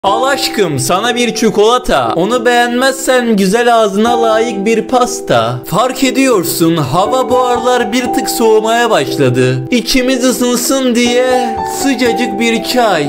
Al aşkım sana bir çikolata. Onu beğenmezsen güzel ağzına layık bir pasta. Fark ediyorsun hava bu aralar bir tık soğumaya başladı. İçimiz ısınsın diye sıcacık bir çay.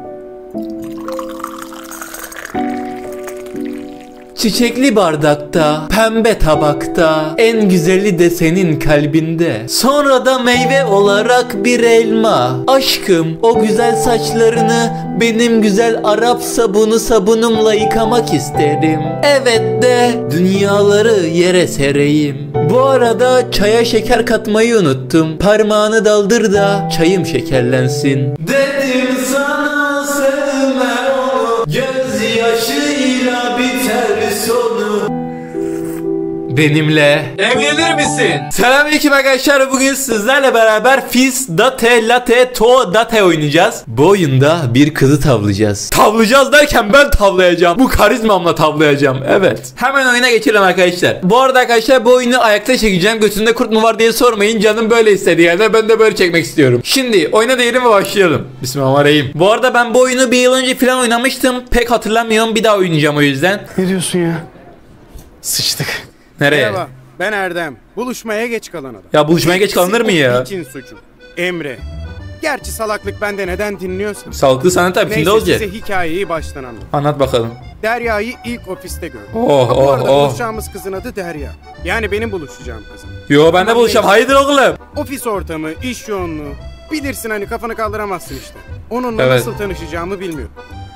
Çiçekli bardakta, pembe tabakta, en güzeli de senin kalbinde. Sonra da meyve olarak bir elma. Aşkım, o güzel saçlarını benim güzel Arap sabunumla yıkamak isterim. Evet de dünyaları yere sereyim. Bu arada çaya şeker katmayı unuttum. Parmağını daldır da çayım şekerlensin. Dedim sana sevme onu, gözyaşıyla biter sonu. Benimle evlenir misin? Selamünaleyküm arkadaşlar. Bugün sizlerle beraber Fizz Date Latte To Date oynayacağız. Bu oyunda bir kızı tavlayacağız. Tavlayacağız derken ben tavlayacağım. Bu karizmamla tavlayacağım. Evet. Hemen oyuna geçelim arkadaşlar. Bu arada arkadaşlar bu oyunu ayakta çekeceğim. Götünde kurt mu var diye sormayın. Canım böyle istedi yani. Ben de böyle çekmek istiyorum. Şimdi oyuna diyelim ve başlayalım. Bismillahirrahmanirrahim. Bu arada ben bu oyunu bir yıl önce falan oynamıştım. Pek hatırlamıyorum. Bir daha oynayacağım o yüzden. Ne diyorsun ya? Sıçtık. Nereye? Merhaba, ben Erdem. Buluşmaya geç kalan adam. Ya buluşmaya geç kalınır mı ya? İçin suçu. Emre. Gerçi salaklık bende, neden dinliyorsun? Sağlıklı sana tabii kimde olacak? Neyse size hikayeyi baştan anlat. Anlat bakalım. Derya'yı ilk ofiste gördüm. Oh. Buluşacağımız kızın adı Derya. Yani benim buluşacağım kızım. Yo ben de buluşacağım. Hayırdır oğlum? Ofis ortamı, iş yoğunluğu. Bilirsin hani, kafanı kaldıramazsın işte. Onunla Evet. nasıl tanışacağımı bilmiyorum.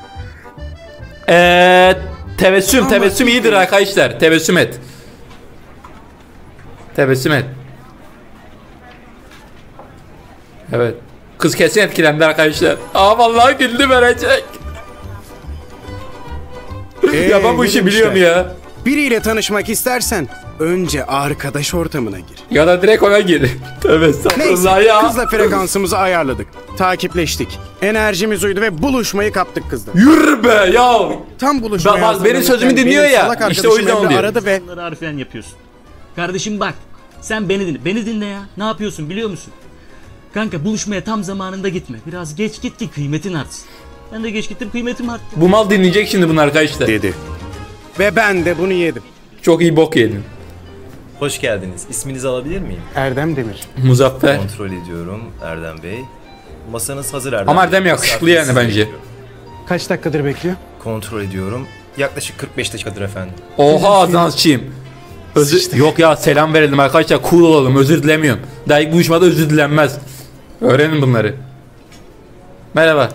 Tebessüm iyidir arkadaşlar. Tebessüm et. Tebessüm et. Evet. Kız kesin etkilendi arkadaşlar. Aa vallahi güldü verecek. Ya ben bu işi biliyorum ya. Biriyle tanışmak istersen önce arkadaş ortamına gir. Ya da direkt ona gir. Tövbe estağfurullah Neyse, ya. kızla frekansımızı ayarladık. Takipleştik. Enerjimiz uydu ve buluşmayı kaptık kızla. Yürü be ya. Tam buluşmaya Bak, benim sözümü dinliyor ya. İşte o yüzden oluyor. Aradı ve Bunları harfiyen yapıyorsun. Kardeşim bak, sen beni dinle. Beni dinle ya. Ne yapıyorsun biliyor musun? Kanka buluşmaya tam zamanında gitme. Biraz geç git ki kıymetin artsın. Ben de geç gittim, kıymetim arttı. Bu mal dinleyecek şimdi bunu arkadaşlar. dedi. Ve ben de bunu yedim. Çok iyi bok yedin. Hoş geldiniz. İsminizi alabilir miyim? Erdem Demir. Muzaffer. Kontrol ediyorum Erdem Bey. Masanız hazır Erdem Ama Bey. Erdem yakışıklı Misafiriniz yani sizi bence. bekliyor. Kaç dakikadır bekliyor? Kontrol ediyorum. Yaklaşık 45 dakikadır efendim. Oha ağzına sıçayım. Yok ya, selam verelim arkadaşlar, cool olalım, özür dilemiyorum. Daha ilk buluşmada özür dilenmez. Öğrenin bunları. Merhaba.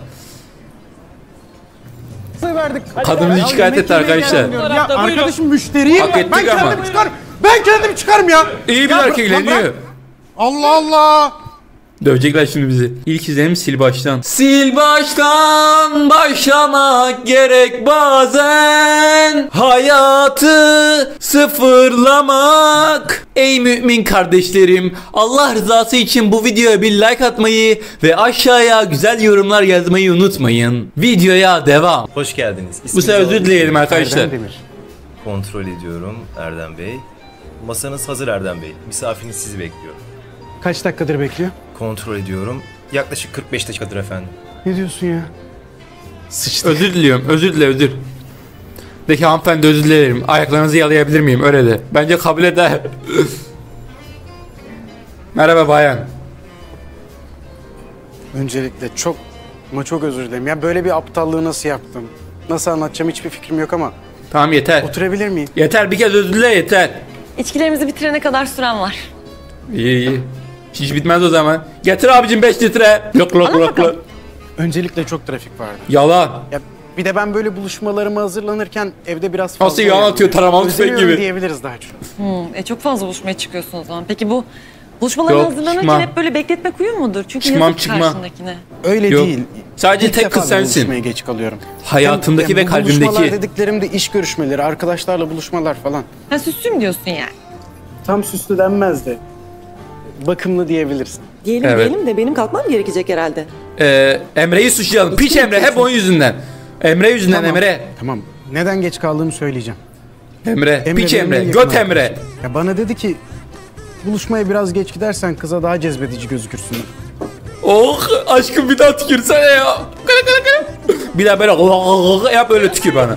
Verdik. Kadın bizi şikayet etti arkadaşlar. Ya arkadaşım müşteriyim. Hak ettik ama. Ben kendim çıkarım ya. İyi bir Ya erkekleniyor. Allah Allah. Dövecekler şimdi bizi. İlk izlenim sil baştan. Sil baştan başlamak gerek bazen. Hayatı sıfırlamak. Ey mümin kardeşlerim, Allah rızası için bu videoya bir like atmayı ve aşağıya güzel yorumlar yazmayı unutmayın. Videoya devam. Hoş geldiniz. Bu İsminizi sefer özür alabilir dileyelim miyim? arkadaşlar. Erdem Demir. Kontrol ediyorum Erdem Bey. Masanız hazır Erdem Bey. Misafiriniz sizi bekliyor. Kaç dakikadır bekliyor? Kontrol ediyorum. Yaklaşık 45 dakikadır efendim. Ne diyorsun ya? Sıçtık. Özür diliyorum. Özür dile özür. De ki hanımefendi özür dilerim. Ayaklarınızı yalayabilir miyim? Öyle de. Bence kabul eder. Merhaba bayan. Öncelikle çok özür dilerim. Ya böyle bir aptallığı nasıl yaptım? Nasıl anlatacağım hiçbir fikrim yok ama. Tamam yeter. Oturabilir miyim? Yeter, bir kez özür dile yeter. İçkilerimizi bitirene kadar süren var. İyi. Hiç bitmez o zaman. Getir abicim 5 litre. Lok lok lok lok. Öncelikle çok trafik vardı. Yalan. Ya bir de ben böyle buluşmalarıma hazırlanırken evde biraz fazla... Nasıl yalan atıyor, taramalı tüfek Özeniyorum gibi. diyebiliriz daha çok. Çok fazla buluşmaya çıkıyorsun o zaman. Peki bu buluşmalara Yok, hazırlanırken çıkmam. hep böyle bekletmek uyum mudur? Çünkü Çıkmam, yazık çıkmam. karşındakine. Öyle Yok. değil. Sadece İlk tek defa kız ben sensin. buluşmaya geç kalıyorum. Hayatımdaki ve bu buluşmalar kalbimdeki. dediklerim de iş görüşmeleri, arkadaşlarla buluşmalar falan. Ha süslüyüm diyorsun yani. Tam süslü denmez de bakımlı diyebilirsin. Diyelim Evet. diyelim de benim kalkmam gerekecek herhalde. Emre'yi suçlayalım. Piç Emre, hep onun yüzünden. Emre yüzünden Tamam. Emre. Tamam. Neden geç kaldığımı söyleyeceğim. Emre, piç benim Emre, en yakın göt Emre. arkadaşım. Ya bana dedi ki buluşmaya biraz geç gidersen kıza daha cezbedici gözükürsün. Oh aşkım bir daha tükürsene ya. Kara kara kara. Bir daha böyle yap öyle tükür bana.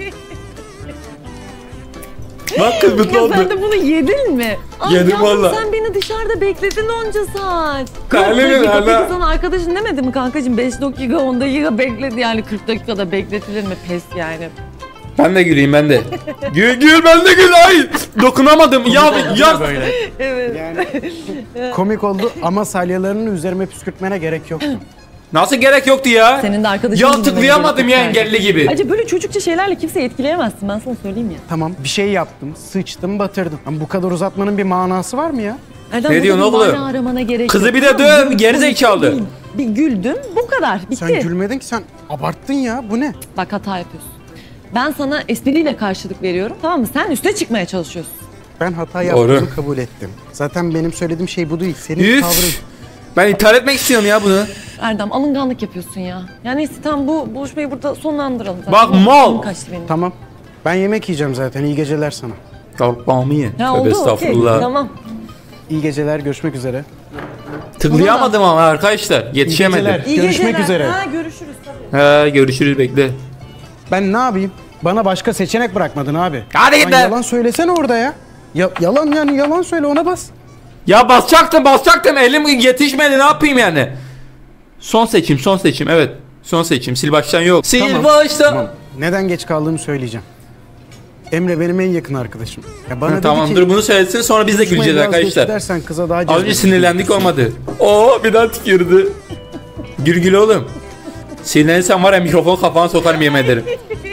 Bak kız mutlu Ya oldu. sen de bunu yedin mi? Ay Yedim yavrum, valla. sen beni dışarıda bekledin onca saat. 40 Kalbim dakika. hala. Peki sana arkadaşın demedi mi kankacığım? 5 dakika 10 dakika bekledi yani 40 dakikada bekletilir mi? Pes yani. Ben de güleyim ben de. Gül ben de gül ay. Dokunamadım ya. Böyle. Evet. Yani komik oldu ama salyalarını üzerime püskürtmene gerek yoktu. Nasıl gerek yoktu ya? Senin de arkadaşın Ya tıklayamadım ya engelli gibi. Acaba böyle çocukça şeylerle kimseyi etkileyemezsin ben sana söyleyeyim ya. Tamam bir şey yaptım, sıçtım, batırdım. Ama bu kadar uzatmanın bir manası var mı ya? Erdem, Ne diyorsun burada bir oğlum? mana aramana gerek Kızı yok. bir de Tamam, döv, bir geri komik zekalı. değil. Bir güldüm bu kadar bitti. Sen gülmedin ki, sen abarttın ya. Bu ne? Bak hata yapıyorsun. Ben sana espriyle karşılık veriyorum tamam mı? Sen üstüne çıkmaya çalışıyorsun. Ben hata Doğru. yaptığımı kabul ettim. Zaten benim söylediğim şey bu değil. Senin Üf. tavrın. Ben ithal etmek istiyorum ya bunu. Erdem alınganlık yapıyorsun ya. Yani neyse tamam bu buluşmayı burada sonlandıralım. Zaten Bak, Benim mal. aklım kaçtı benim. Tamam. Ben yemek yiyeceğim zaten. İyi geceler sana. Kalkmamı ye. Ya Tövbe oldu okey. estağfurullah. Tamam. İyi geceler. Görüşmek üzere. Tıklayamadım ama arkadaşlar. Yetişemedim. geceler. İyi Görüşmek geceler. üzere. Ha, görüşürüz tabii. He görüşürüz bekle. Ben ne yapayım? Bana başka seçenek bırakmadın abi. Hadi git Lan be. yalan söylesene orada ya. Yalan yani, yalan söyle, ona bas. Ya basacaktım elim yetişmedi ne yapayım yani. Son seçim evet. Son seçim sil baştan yok. Sil Tamam, baştan. Tamam. Neden geç kaldığımı söyleyeceğim. Emre benim en yakın arkadaşım. Ya bana dedi Tamam ki, dur bunu söylesin sonra biz de "Konuşmayı güleceğiz biraz geç arkadaşlar. gidersen kıza daha Az önce cezbedici sinirlendik olursun." olmadı. Oo bir daha tükürdü. Gül oğlum. Sinirlenirsen var ya mikrofon kafana sokarım yemin ederim.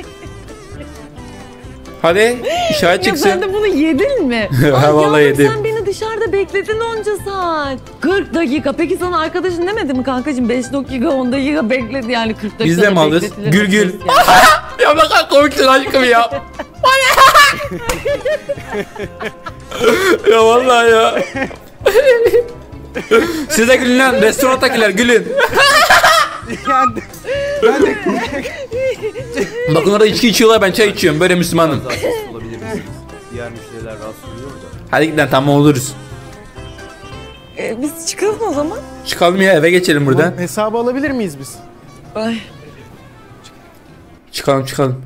Hadi işaret Ya sen çıksın. de bunu yedin mi? Ha, Ay vallahi yavrum, yedim. sen beni dışarıda bekledin onca saat. 40 dakika. Peki sana arkadaşın demedi mi kankacığım? 5 dakika 10 dakika bekledi yani 40 dakika. Biz de mi alırız? Gül. Ya ne kadar komiksin aşkım ya. Ya vallahi ya. Siz de gülün lan restorandakiler gülün. Yani Bakın orada içki içiyorlar ben çay içiyorum böyle Müslümanım. Daha sessiz olabilir misiniz? Diğer müşteriler rahatsız oluyor da. Hadi git lan tamam oluruz. Biz çıkalım o zaman. Çıkalım ya eve geçelim buradan. bu hesabı alabilir miyiz biz? Ay. Çıkalım.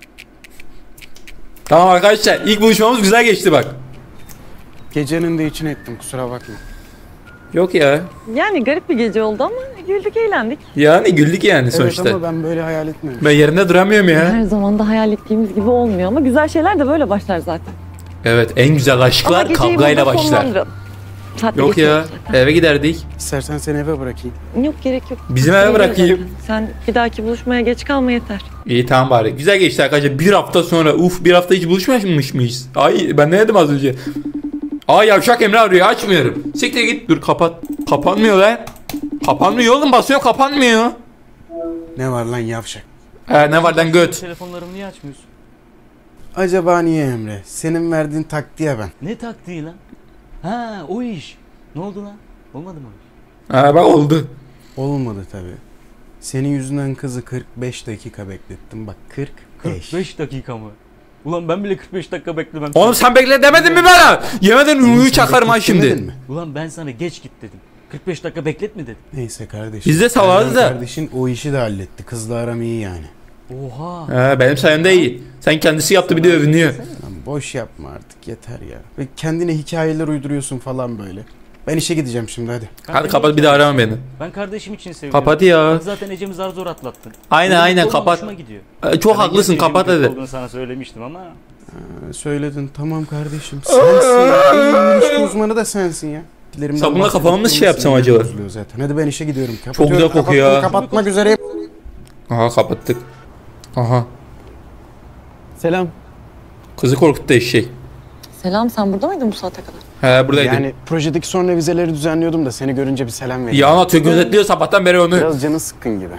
Tamam arkadaşlar ilk buluşmamız güzel geçti bak. Gecenin de için ettim, kusura bakma. Yok ya. Yani garip bir gece oldu ama güldük eğlendik. Yani güldük yani sonuçta. Evet ama ben böyle hayal etmiyorum. Ben yerimde duramıyorum ya. Her zaman da hayal ettiğimiz gibi olmuyor ama güzel şeyler de böyle başlar zaten. Evet en güzel Ama aşklar geceyi kavgayla burada başlar. sonlandıralım. Saat de Yok geçiyor ya zaten. eve giderdik. İstersen seni eve bırakayım. Yok gerek yok. Bizim eve Seni bırakayım. gezerim. Sen bir dahaki buluşmaya geç kalma yeter. İyi tamam bari. Güzel geçti arkadaşlar. Bir hafta sonra bir hafta hiç buluşmamış mıyız? Ay ben ne dedim az önce? Ay yavşak Emre arıyor açmıyorum. Siktir git dur kapat. Kapanmıyor lan. Kapanmıyor oğlum basıyor kapanmıyor. Ne var lan yavşak? Ne var lan göt. Telefonlarımı niye açmıyorsun? Acaba niye Emre? Senin verdiğin taktiğe ben. Ne taktiği lan? Ha o iş. Ne oldu lan? Olmadı mı o iş? Bak oldu. Olmadı tabii. Senin yüzünden kızı 45 dakika beklettim. Bak 45. 45 dakika mı? Ulan ben bile 45 dakika beklemem. Oğlum sen bekle demedin mi bana? Yemeden ünlüyü çakarım ha Bekletmedin şimdi. mi? Ulan ben sana geç git dedim. 45 dakika beklet mi dedim. Neyse kardeşim. Biz de salarız Erdem da. Kardeşin o işi de halletti. Kızla aram iyi yani. Oha. Benim sayemde iyi. Sen kendisi yaptı bir de övünüyor. Lan boş yapma artık, yeter ya. Ve kendine hikayeler uyduruyorsun falan böyle. Ben işe gideceğim şimdi, hadi. Hadi kapat bir daha arama beni. Ben kardeşim için seviyorum. Kapat ya. Bak zaten Ecem'i zar zor atlattın. Aynen Benim mutlu olmam kapat. hoşuma gidiyor. Çok Ben haklısın Ecem'in kapat kötü hadi. olduğunu sana söylemiştim ama. Söyledin, tamam kardeşim. Sensin ya. En iyi ilişki uzmanı da sensin ya. Dilerimden Sabunla kafamı nasıl şey yapsam bahsettiğim acaba? bozuluyor zaten. Hadi ben işe gidiyorum. Çok güzel kokuyor ya. Kapatmak üzere. Aha kapattık. Aha. Selam. Kızı korkuttu eşek. Selam sen burada mıydın bu saate kadar? He buradaydım. Yani projedeki son revizeleri düzenliyordum da seni görünce bir selam vereyim. Ya anlatıyor gözetliyor sabahtan beri onu. Biraz canı sıkkın gibi.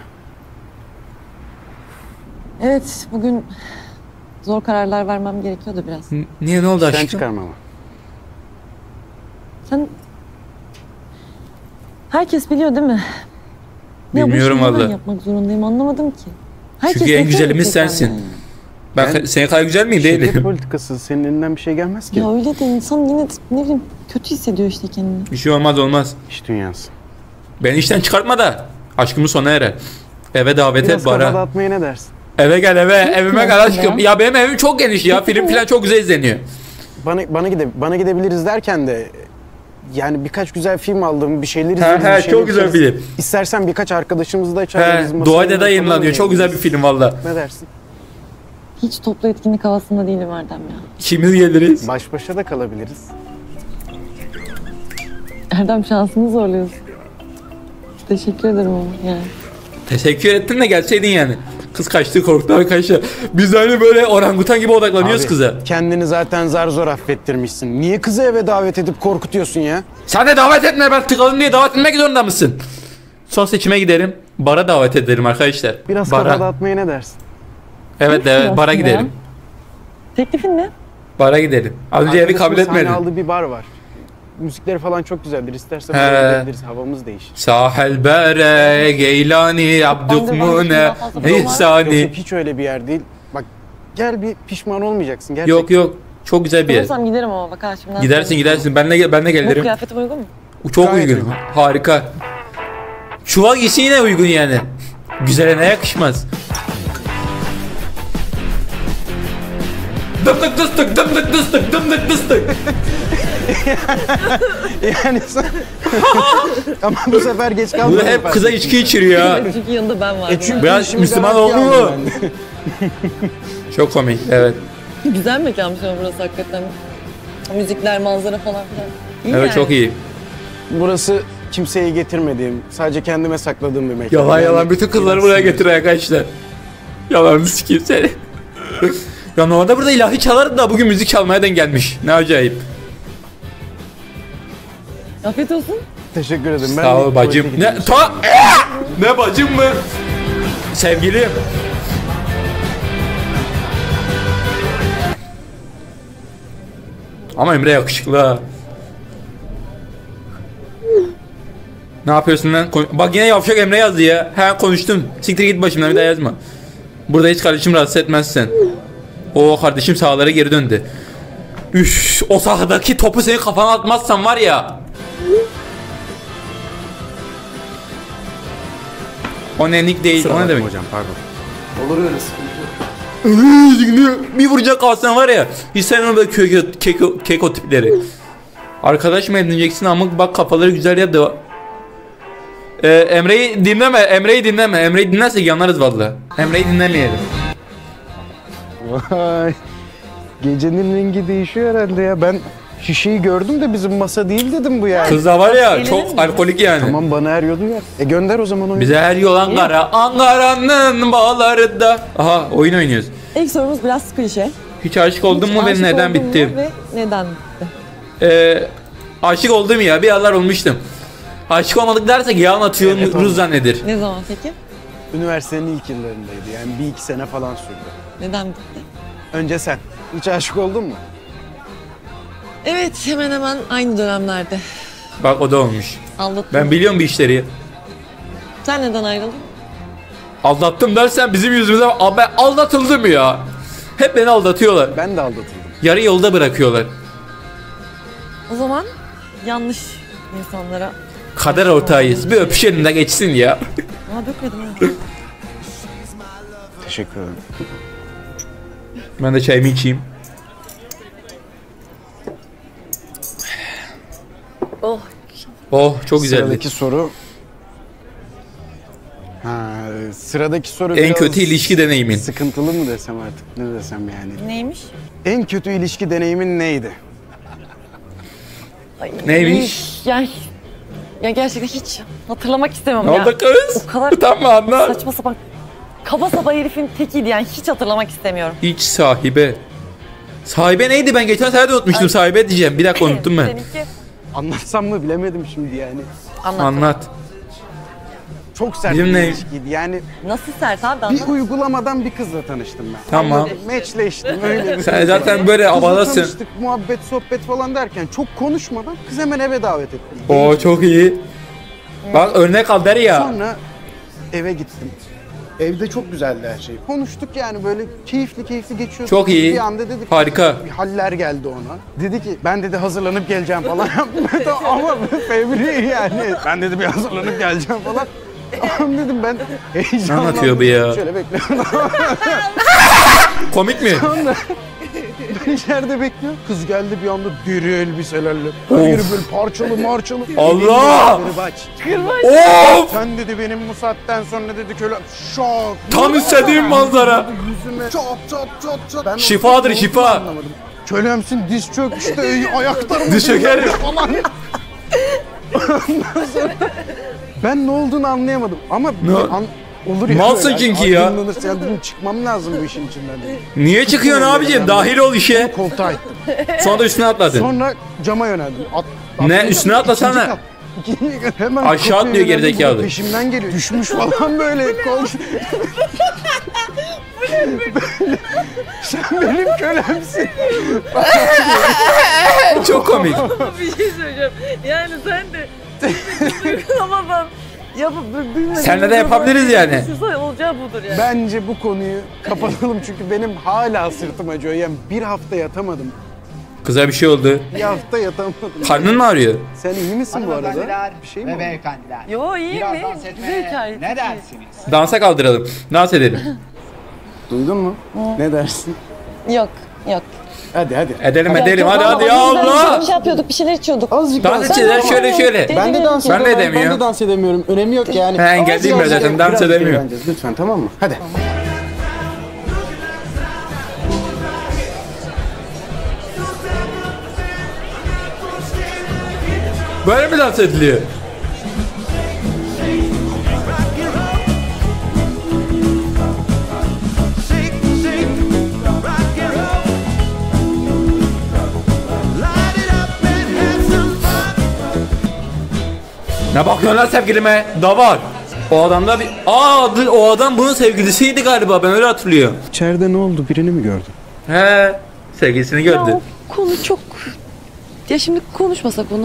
Evet bugün zor kararlar vermem gerekiyordu biraz. Niye ne oldu Sen aşkım? çıkarma ama. Sen... Herkes biliyor değil mi? Bilmiyorum bu işi neden vallahi. yapmak zorundayım anlamadım ki. Herkes Çünkü en nefret güzelimiz ediyor sensin. senden. Ben senin kadar güzel miyim Şirket değilim. politikası, senin elinden bir şey gelmez ki. Ya öyle de insan yine ne bileyim kötü hissediyor işte kendini. Bir şey olmaz olmaz. İş dünyası. Beni işten çıkartma da aşkımız sona erer. Eve davet et Biraz kafa Bara. dağıtmaya ne dersin? Eve gel eve. Evime gel diyorsun aşkım. Ya benim evim çok geniş ya. Film falan çok güzel izleniyor. Bana gidebiliriz derken de yani birkaç güzel film aldım, bir şeyler izleriz. bir şeyler çok güzel içeriz. film. İstersen birkaç arkadaşımızı da çağırırız. He, Doğay'da yayınlanıyor. Çok güzel bir film valla. Ne dersin? Hiç toplu etkinlik havasında değilim Erdem ya. İkimiz geliriz. Baş başa da kalabiliriz. Erdem şansını zorluyorsun. Teşekkür ederim ama yani. Teşekkür ettin de gelseydin yani. Kız kaçtı korktu arkadaşlar. Biz de hani böyle orangutan gibi odaklanıyoruz Abi, kıza. kendini zaten zar zor affettirmişsin. Niye kızı eve davet edip korkutuyorsun ya? Sen de davet etme, ben tıkalım diye davet etmek zorunda mısın? Son seçime giderim. Bara davet ederim arkadaşlar. Biraz Bara. kafa dağıtmaya ne dersin? Evet evet, bara Aslında. giderim. Teklifin ne? Bara giderim. Az önce evi kabul Arkadaşımın etmedin. sahne aldığı bir bar var. Müzikleri falan çok güzeldir. İstersen He. oraya gidebiliriz. Havamız değişir. Sahel bere, Geylani, Abdülmune, Yok, İhsani. yok, hiç öyle bir yer değil. Bak gel, bir pişman olmayacaksın gerçekten. Yok yok, çok güzel bir yer. Olursam giderim ama bak ha şimdiden. Gidersin gidersin, ben de Bu gelirim. kıyafetim uygun mu? Çok Gayet uygun, uygun. harika. Çuval giysi yine uygun yani. Güzele ne yakışmaz. Dımdık dıstık, dımdık dıstık, dımdık dıstık. Yani sen... Ama bu sefer geç Bu kalmadın. da hep kıza içki içiriyor ha. Çünkü yanında ben varım. Çünkü Biraz işimi Müslüman garantiye oldu mu? aldım ben de. Çok komik, evet. Güzel mekanmış ama burası hakikaten. Müzikler, manzara falan filan. İyi Evet yani. çok iyi. Burası kimseye getirmediğim, sadece kendime sakladığım bir mekan. Yalan Yani- yalan bütün kızları buraya getiriyor arkadaşlar. Yalanını sikeyim seni. Ya normalde burada ilahi çalardı da bugün müzik çalmaya denk gelmiş. Ne acayip. Afiyet olsun. Teşekkür ederim. Ben Sağ de ol bacım. tuvalete Ne? gideyim. Ne bacım mı? Sevgilim. Ama Emre yakışıklı ha. Ne yapıyorsun lan? Bak yine yavşak Emre yazdı ya. He konuştum. Siktir git başımdan, bir daha yazma. Burada hiç kardeşim rahatsız etmezsen. O kardeşim sahalara geri döndü. Üf, o sahadaki topu senin kafana atmazsan var ya. O nenik değil. Kusura O ne bakma demek? hocam, pardon. Olur öyle sıkıntı. Bir vuracak kalsan var ya. Hiç sevmem böyle keko tipleri. Arkadaş mı edineceksin ama bak kafaları güzel yap da. Emre'yi dinleme. Emre'yi dinlersek yanarız valla. Emre'yi dinlemeyelim. Vay. Gecenin rengi değişiyor herhalde ya. Ben şişeyi gördüm de bizim masa değil dedim bu yani. Kız da var ya Eğlenir çok mi? alkolik yani. Tamam, bana her yolu yer. Gönder o zaman oyunu. Bize her yol Ankara. Ankara'nın bağlarında. Aha oyun oynuyoruz. İlk sorumuz biraz klişe. Hiç aşık oldun Hiç mu ve aşık neden oldun mu bitti? Ve neden bitti? Aşık oldum ya, bir aralar olmuştum. Aşık olmadık dersek yalan atıyoruz Evet, zannedir. Ne zaman peki? Üniversitenin ilk yıllarındaydı yani, 1-2 sene falan sürdü. Neden bitti? Önce sen. Hiç aşık oldun mu? Evet hemen hemen aynı dönemlerde. Bak o da olmuş. Aldattım. Ben biliyorum bir işleri. Sen neden ayrıldın? Aldattım dersen bizim yüzümüze ben aldatıldım ya. Hep beni aldatıyorlar. Ben de aldatıldım. Yarı yolda bırakıyorlar. O zaman yanlış insanlara... Kader ortağıyız. Bir öpüşelim de geçsin ya. Aa dökmedim ha. Teşekkür ederim. Ben de çayımı içeyim. Oh. Oh çok güzeldi. Sıradaki soru... sıradaki soru En biraz kötü ilişki deneyimin. sıkıntılı mı desem artık, ne desem yani. Neymiş? En kötü ilişki deneyimin neydi? Ay, Neymiş? Ya gerçekten hiç hatırlamak istemem Ne ya. oldu kız? O kadar Utanma anla. saçma sapan kaba saba herifin tekiydi yani hiç hatırlamak istemiyorum. Hiç sahibe. Sahibe neydi, ben geçen sefer de unutmuştum. Sahibe diyeceğim. Bir dakika unuttum ben. Seninki Anlatsam mı bilemedim şimdi yani. anlat. Anlat. Çok sert Bizim bir ne? ilişkiydi yani. Nasıl sert abi Bir anlat. uygulamadan bir kızla tanıştım ben. Tamam. Matchleştim öyle bir Sen zaten böyle Kızla abadasın. tanıştık, muhabbet, sohbet falan derken çok konuşmadan kız hemen eve davet etti. Oo çok iyi. Bak örnek al der ya. Sonra eve gittim. Evde çok güzeldi her şey. Konuştuk yani, böyle keyifli geçiyordu. Çok iyi. Bir anda dedik. Harika. Bir haller geldi ona. Dedi ki ben dedi hazırlanıp geleceğim falan yaptım. Ama fevri yani. Ben dedi bir hazırlanıp geleceğim falan. Tamam dedim ben heyecanlandım. anlatıyor bu ya? Şöyle bekliyorum. Komik mi? Sonra ben içeride bekliyorum. Kız geldi bir anda deri elbiselerle. Her yeri böyle parçalı marçalı. Allah! Of! Sen dedi benim bu saatten sonra dedi köle şok. Tam istediğim manzara. Yüzüme çat çat çat çat. Ben Şifadır, ne olduğunu şifa. anlamadım. Kölemsin diz çök işte ayaklarım. Diz çöker. falan. Ondan sonra ben ne olduğunu anlayamadım ama olur ya. Malsın böyle. çünkü ya. Aydınlanırsa ya dedim çıkmam lazım bu işin içinden dedim. Niye çıkıyorsun abicim? Dahil ol işe. Koltuğa ittim. Sonra da üstüne atladın. Sonra cama yöneldim. Ne? Üstüne atlasana. İkinci kat. İkinci kat. Hemen Aşağı kapıya atlıyor yöneldim, gerizekalı. bu Peşimden geliyor. Düşmüş falan böyle. Sen benim kölemsin. Çok komik. Bir şey söyleyeceğim. Yani sen de uygulamadan yapıp Senle de yapabiliriz yani. Olacağı budur yani. Bence bu konuyu kapatalım çünkü benim hala sırtım acıyor. Yani bir hafta yatamadım. Kıza bir şey oldu. Bir hafta yatamadım. Karnın mı ağrıyor? Sen iyi misin bu arada? Hanımefendiler Bir şey mi ve oldu? beyefendiler. Yo iyi Biraz mi? dans Güzel etmeye hikaye. ne dersiniz? Dansa kaldıralım. Dans edelim. Duydun mu? Ne dersin? Yok yok. Hadi hadi. Edelim edelim hadi hadi ya Bir Allah. şey yapıyorduk, bir şeyler içiyorduk. Azıcık Dans edeceğiz şöyle şöyle. Ben de dans Ben de edemiyorum. Ben edemiyorum. de dans edemiyorum. Önemi yok yani. He, engelliyim ben zaten, dans Biraz edemiyorum. eğleneceğiz lütfen, tamam mı? Hadi. Böyle mi dans ediliyor? Ne bakıyorsun lan sevgilime? Da var. O adamda bir... o adam bunun sevgilisiydi galiba, ben öyle hatırlıyorum. İçeride ne oldu? Birini mi gördün? He, sevgilisini Ya gördü. o konu çok... Ya şimdi konuşmasak onu.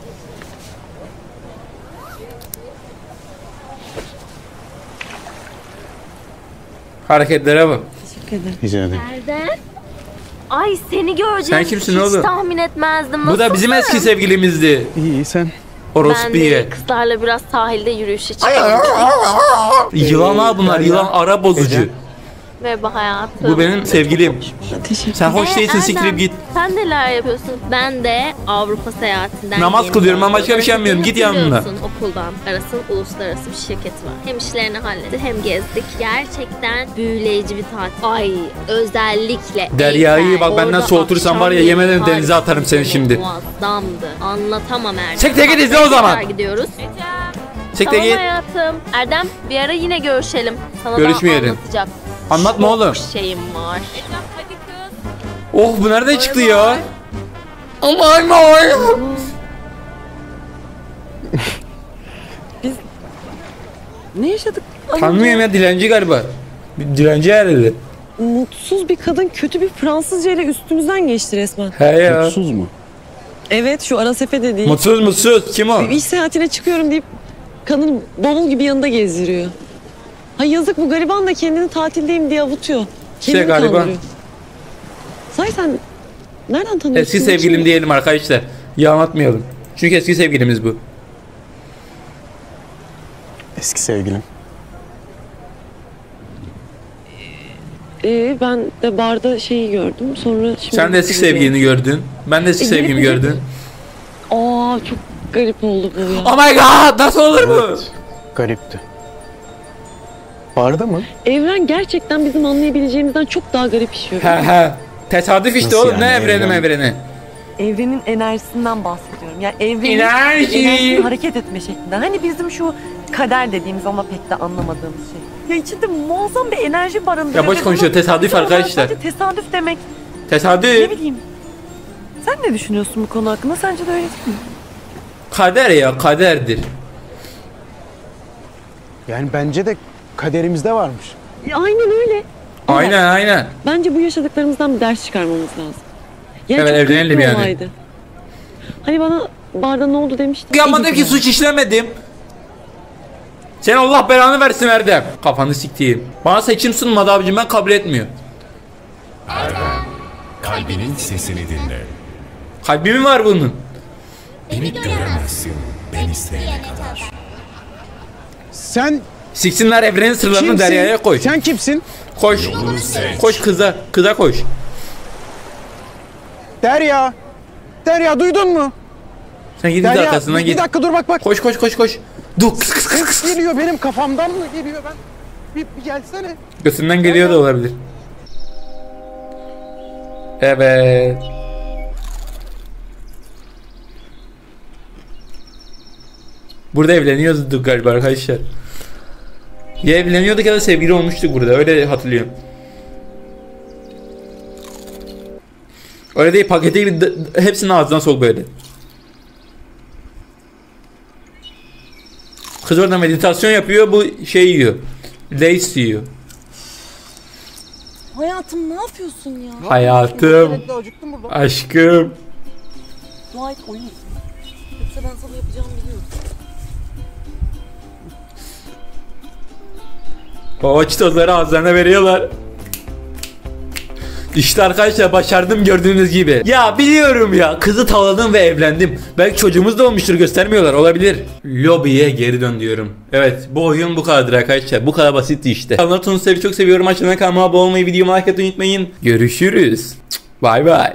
Hareketlere bak. Teşekkür ederim. Rica ederim. Nerede? Ay seni gördüm. Sen kimsin Hiç oğlum? tahmin etmezdim. Bu da bizim Nasılsın? eski sevgilimizdi. İyi sen. Ben Orospu'ye. de kızlarla biraz sahilde yürüyüşe çıktım. Yılan ha bunlar, yılan ara bozucu. Merhaba hayatım. Bu benim sevgilim. Teşekkür Sen hoş değilsin, Erdem, siktirip git. Sen neler yapıyorsun? Ben de Avrupa seyahatinden Namaz yeni kılıyorum, ben döndüm. başka bir şey yapmıyorum. Git yanımda. Biliyorsun, okuldan arasın uluslararası bir şirket var. Hem işlerini halletti hem gezdik. Gerçekten büyüleyici bir tatil. Ay özellikle Derya'yı Eyfel, bak, benden orada soğutursan var ya, akşam yemeden yemeği denize atarım seni şimdi. Muazzamdı. Anlatamam Erdem. Siktir git, izle o Tekrar zaman. gidiyoruz. Siktir Tamam git. hayatım. Erdem bir ara yine görüşelim. Sana Görüşmeyelim. daha anlatacak. Anlatma çok oğlum. şeyim var. Oh, bu nereden çıktı ya? Aman aman. Ne yaşadık? Tanımıyorum ya, dilenci galiba. Bir dilenci herhalde. Mutsuz bir kadın kötü bir Fransızca ile üstümüzden geçti resmen. He ya. Mutsuz mu? Evet şu Arasefe dediği. Mutsuz mutsuz. Kim o? Bir iş seyahatine çıkıyorum deyip kadın bavul gibi yanında gezdiriyor. Ha yazık, bu gariban da kendini tatildeyim diye avutuyor. Kendini gariban. kandırıyor. Sahi sen nereden tanıyorsun? Eski sevgilim diyelim arkadaşlar. Yalan atmayalım. Çünkü eski sevgilimiz bu. Eski sevgilim. Ben de barda şeyi gördüm. Sonra şimdi... Sen de eski sevgilini gördün. Ben de eski sevgilimi gördüm. Aa çok garip oldu bu ya. Oh my god, nasıl olur bu? Garipti. Barda mı? Evren gerçekten bizim anlayabileceğimizden çok daha garip işiyor. He he. Tesadüf işte Nasıl oğlum, ne yani, evreni evren? evreni. Evrenin enerjisinden bahsediyorum. Yani evrenin Enerji. hareket etme şeklinden. Hani bizim şu kader dediğimiz ama pek de anlamadığımız şey. Ya içinde muazzam bir enerji barındırıyor. Ya boş ve konuşuyor, bunu- tesadüf Ama arkadaşlar. Sadece tesadüf demek. Ne Tesadüf. bileyim. Sen ne düşünüyorsun bu konu hakkında? Sence de öyle değil mi? Kader ya, kaderdir. Yani bence de kaderimizde varmış. Aynen öyle. Aynen aynen. Bence bu yaşadıklarımızdan bir ders çıkarmamız lazım. Yani Evet, çok garip evlenelim bir yani. olaydı. Hani bana barda ne oldu demiştin. Yapmadım ki, suç işlemedim. Sen Allah belanı versin Erdem. Kafanı siktiğim. Bana seçim sunmadı abicim, ben kabul etmiyorum. Kalbinin sesini dinle. Kalbi mi var bunun? Beni göremezsin ben isteyene kadar. Sen Siksinler evrenin sırlarını kimsin? Derya'ya koy. Sen kimsin? Koş. Koş kıza. Kıza koş. Derya. Derya duydun mu? Sen gidin Derya arkasından bir git. dakika dur bak. Koş koş koş koş. Dur. Kıs kıs kıs kıs. Ses geliyor benim kafamdan mı geliyor ben? Bir gelsene. Götünden geliyor da olabilir. Evet. Burada evleniyorduk galiba arkadaşlar. Ya evleniyorduk ya da sevgili olmuştuk burada. Öyle hatırlıyorum. Öyle değil, paketi gibi hepsinin ağzından sok böyle. Kız orada meditasyon yapıyor, bu şey yiyor. Lays yiyor. Hayatım ne yapıyorsun ya? Hayatım, Bekle, acıktım burada. aşkım. Dua et oyun. Yoksa ben sana yapacağımı biliyorum. O çitozları ağızlarına veriyorlar. İşte arkadaşlar başardım gördüğünüz gibi. Ya biliyorum ya, kızı tavladım ve evlendim. Belki çocuğumuz da olmuştur, göstermiyorlar, olabilir. Lobiye geri dön diyorum. Evet, bu oyun bu kadardır arkadaşlar. Bu kadar basitti işte. Anlatın, sizi çok seviyorum. Aşağıdan kanalıma abone olmayı, videomu like etmeyi unutmayın. Görüşürüz. Bay bay.